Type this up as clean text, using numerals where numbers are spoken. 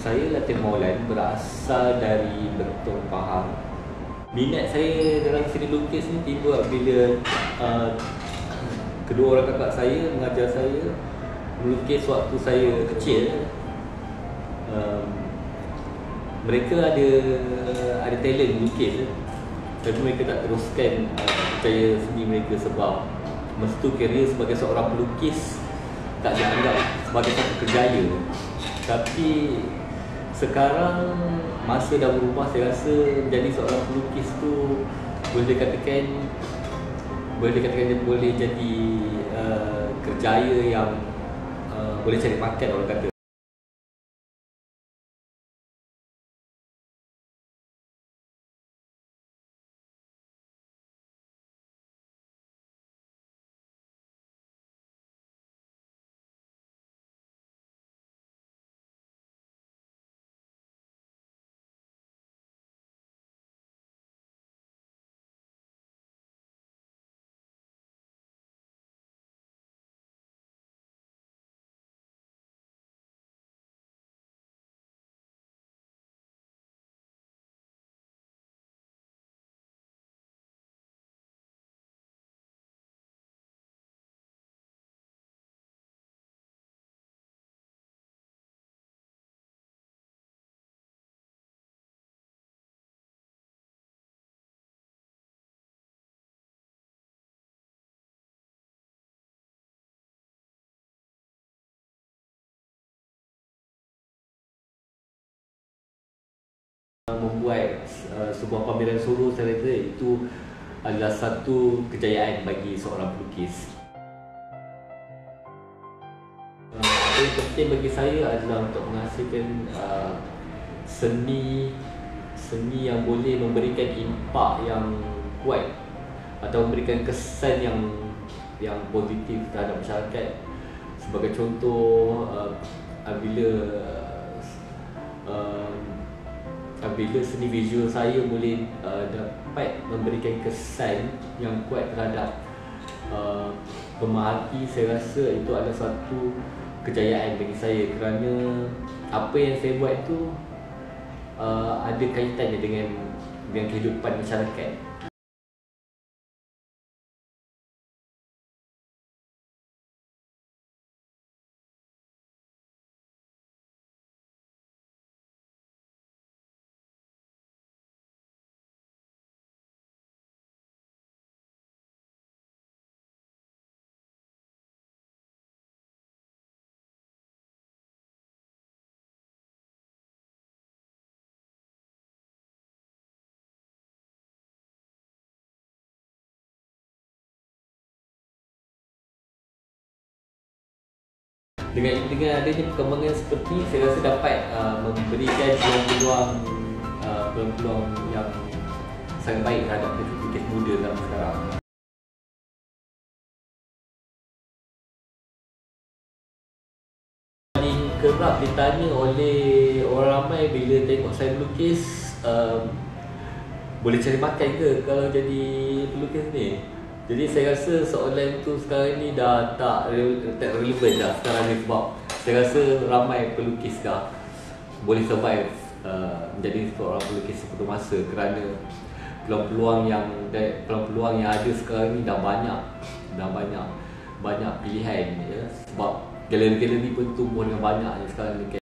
saya Latin Maulan berasal dari Bentong Pahang. Minat saya dalam seni lukis ni timbul bila kedua orang kakak saya mengajar saya melukis waktu saya kecil. Mereka ada talent melukis, tapi mereka tak teruskan percaya seni mereka sebab masa tu kira sebagai seorang pelukis tak dianggap sebagai satu kerjaya. Tapi sekarang masa dah berubah, saya rasa menjadi seorang pelukis tu boleh dikatakan dia boleh jadi kerjaya yang boleh cari makan, orang kata. Membuat sebuah pameran solo, saya rasa itu adalah satu kejayaan bagi seorang pelukis. Apa yang penting bagi saya adalah untuk menghasilkan seni yang boleh memberikan impak yang kuat atau memberikan kesan yang positif terhadap masyarakat. Sebagai contoh, bila seni visual saya boleh dapat memberikan kesan yang kuat terhadap pemerhati, saya rasa itu adalah satu kejayaan bagi saya, kerana apa yang saya buat itu ada kaitannya dengan kehidupan masyarakat. Dengan adanya perkembangan seperti ini, saya rasa dapat memberikan peluang yang sangat baik terhadap pelukis muda zaman sekarang. Paling kerap ditanya oleh orang ramai bila tengok saya melukis, boleh cari makan ke kalau jadi pelukis ni? Jadi saya rasa soalan tu sekarang ni dah tak relevan dah sekarang ni, sebab saya rasa ramai pelukis dah boleh survive menjadi seorang pelukis sepenuh masa, kerana peluang-peluang yang ada sekarang ni dah banyak pilihan ya. Sebab galeri-galeri pun tumbuh dengan banyaknya sekarang ni.